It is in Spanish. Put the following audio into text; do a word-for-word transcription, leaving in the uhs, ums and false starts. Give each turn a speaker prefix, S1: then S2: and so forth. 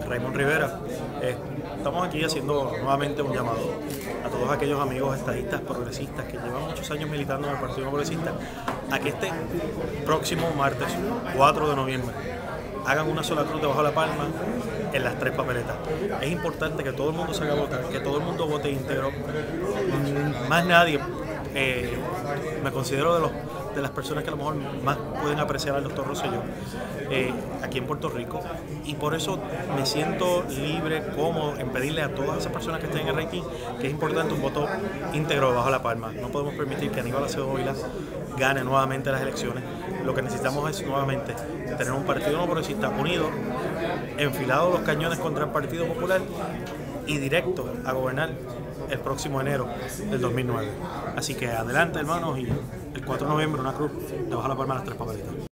S1: Raymond Rivera. Eh, estamos aquí haciendo nuevamente un llamado a todos aquellos amigos estadistas progresistas que llevan muchos años militando en el Partido Progresista a que este próximo martes, cuatro de noviembre, hagan una sola cruz debajo de la palma en las tres papeletas. Es importante que todo el mundo salga a votar, que todo el mundo vote íntegro. Más nadie, eh, me considero de los de las personas que a lo mejor más pueden apreciar al doctor Rosselló eh, aquí en Puerto Rico, y por eso me siento libre, cómodo en pedirle a todas esas personas que estén en el ranking que es importante un voto íntegro bajo la palma. No podemos permitir que Aníbal Acevedo Vilá gane nuevamente las elecciones. Lo que necesitamos es nuevamente tener un partido no progresista unido, enfilado los cañones contra el Partido Popular y directo a gobernar el próximo enero del dos mil nueve. Así que adelante, hermanos, y el cuatro de noviembre una cruz debajo de la palma de las tres papeletas.